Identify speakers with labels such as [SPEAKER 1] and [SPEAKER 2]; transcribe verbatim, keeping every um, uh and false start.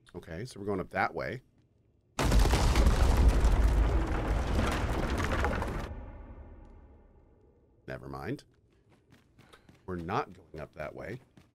[SPEAKER 1] Okay, so we're going up that way. Never mind. We're not going up that way.